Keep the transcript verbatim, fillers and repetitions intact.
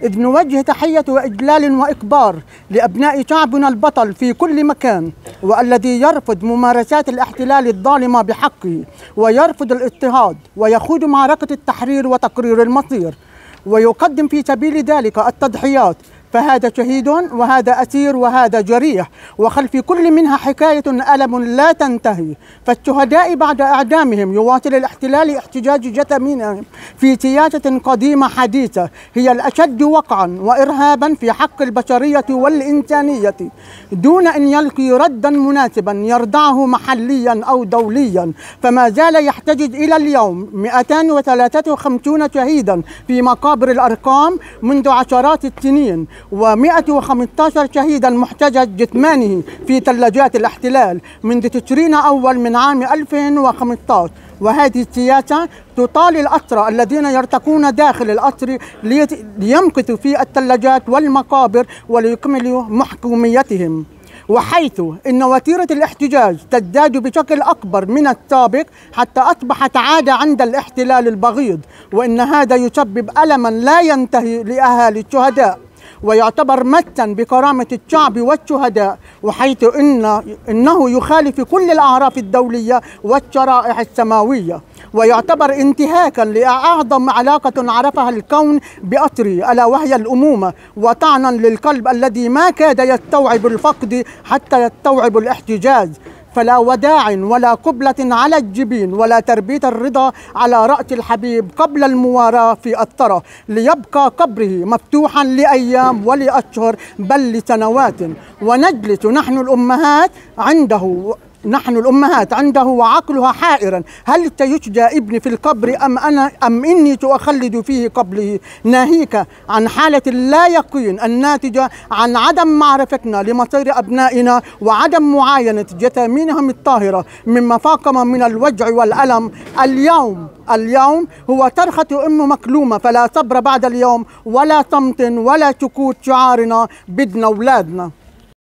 إذ نوجه تحية وإجلال وإكبار لأبناء شعبنا البطل في كل مكان، والذي يرفض ممارسات الاحتلال الظالمة بحقه، ويرفض الاضطهاد، ويخوض معركة التحرير وتقرير المصير، ويقدم في سبيل ذلك التضحيات. فهذا شهيد وهذا أسير وهذا جريح، وخلف كل منها حكاية ألم لا تنتهي. فالشهداء بعد إعدامهم يواصل الاحتلال احتجاج جثامينهم في سياسة قديمة حديثة هي الأشد وقعا وإرهابا في حق البشرية والإنسانية، دون أن يلقي ردا مناسبا يردعه محليا أو دوليا. فما زال يحتجز إلى اليوم مئتين وثلاثة وخمسين شهيدا في مقابر الأرقام منذ عشرات السنين، ومئة وخمسة عشر شهيدا محتجز جثمانه في ثلاجات الاحتلال منذ تشرين أول من عام ألفين وخمسة عشر. وهذه السياسة تطال الأسرى الذين يرتقون داخل الأسر ليمكثوا في الثلاجات والمقابر وليكملوا محكوميتهم. وحيث إن وتيرة الاحتجاج تزداد بشكل أكبر من السابق حتى أصبحت عادة عند الاحتلال البغيض، وإن هذا يسبب ألما لا ينتهي لأهالي الشهداء، ويعتبر مسا بكرامة الشعب والشهداء، وحيث إن إنه يخالف كل الأعراف الدولية والشرائع السماوية، ويعتبر انتهاكا لأعظم علاقة عرفها الكون بأسره ألا وهي الأمومة، وطعنا للقلب الذي ما كاد يستوعب الفقد حتى يستوعب الاحتجاج. فلا وداع ولا قبلة على الجبين ولا تربية الرضا على رأس الحبيب قبل المواراة في الثرى، ليبقى قبره مفتوحا لأيام ولأشهر بل لسنوات. ونجلس نحن الأمهات عنده نحن الأمهات عنده وعقلها حائرا، هل سيشجى ابني في القبر أم أنا أم إني سأخلد فيه قبله، ناهيك عن حالة اللا يقين الناتجة عن عدم معرفتنا لمصير أبنائنا وعدم معاينة جثامينهم الطاهرة مما فاقم من الوجع والألم. اليوم اليوم هو ترخة أم مكلومة، فلا صبر بعد اليوم ولا صمت ولا سكوت، شعارنا بدنا أولادنا.